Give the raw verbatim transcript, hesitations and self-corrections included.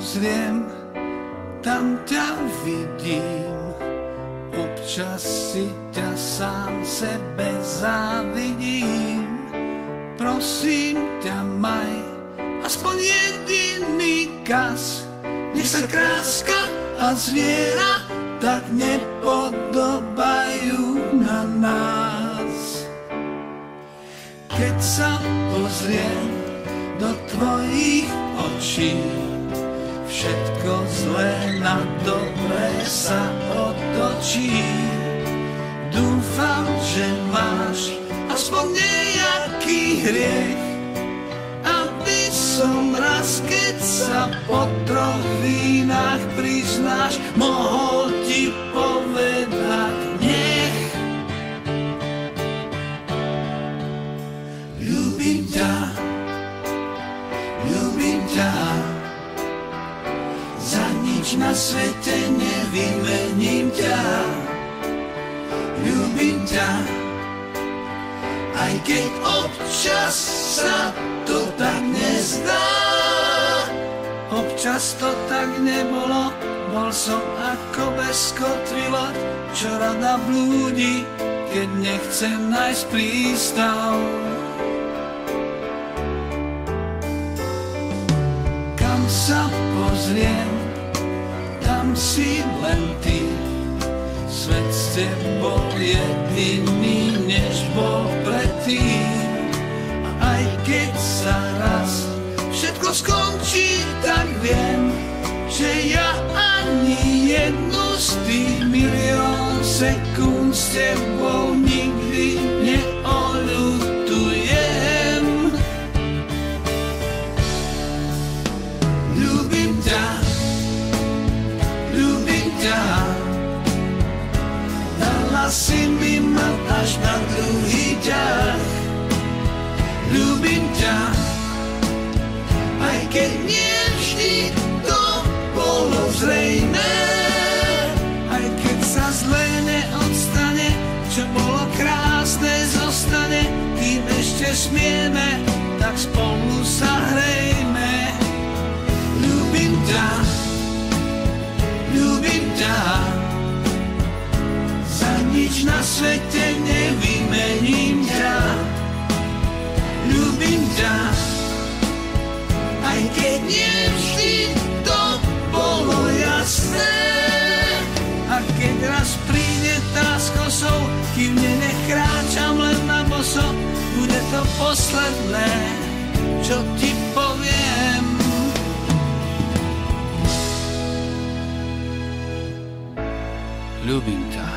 pozriem, tam ťa vidím. Občas si ťa sám sebe závidím. Prosím ťa, maj aspoň jediný kas. Nech sa kráska a zviera tak nepodobajú na nás. Keď sa pozriem do tvojich očí, všetko zlé na dobré sa otočí. Dúfam, že máš aspoň nejaký hriech, aby som raz, keď sa po troch vínach priznáš, mohol ti povedať nech. Ľúbim ťa, ľúbim ťa, za nič na svete nevymením ťa. Ľúbim ťa, aj keď občas sa to tak nezdá. Občas to tak nebolo, bol som ako bezkotvila, čo rada blúdi, keď nechcem nájsť prístav. Kam sa pozriem, tam si len ty. Svet s tebou jediný, než bol predtým. A aj keď sa raz všetko skončí, tak viem, že ja ani jednu z tých milión sekúnd s tebou nikdy neoľutujem. Ľúbim ťa, ľúbim ťa, dala si mi ma až na druhý ťah. Ľúbim ťa, aj keď nie vždy to bolo zrejmé. Aj keď sa zlé neodstane, čo bolo krásne zostane. Kým ešte smieme, tak spolu sa hrejme. Ľúbim ťa, ľúbim ťa, za nič na svete nevymením ťa. Ľúbim ťa, aj keď nie vždy to bolo jasné. A keď raz príde tá s kosou, kým nenechráčam len na boso, bude to posledné, čo ti poviem. Ľúbim ťa.